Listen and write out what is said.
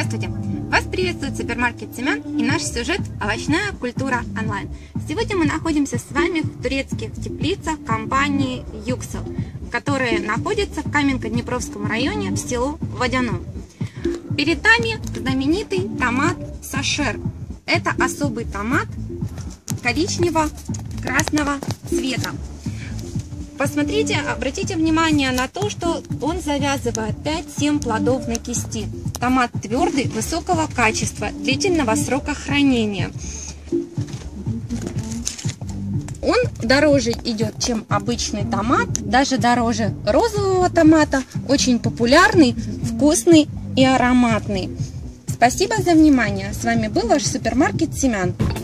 Здравствуйте! Вас приветствует супермаркет Семян и наш сюжет «Овощная культура онлайн». Сегодня мы находимся с вами в турецких теплицах компании Yüksel, которые находятся в Каменка-Днепровском районе в селу Водяном. Перед нами знаменитый томат Сашер. Это особый томат коричнево-красного цвета. Посмотрите, обратите внимание на то, что он завязывает 5-7 плодов на кисти. Томат твердый, высокого качества, длительного срока хранения. Он дороже идет, чем обычный томат, даже дороже розового томата. Очень популярный, вкусный и ароматный. Спасибо за внимание. С вами был ваш супермаркет Семян.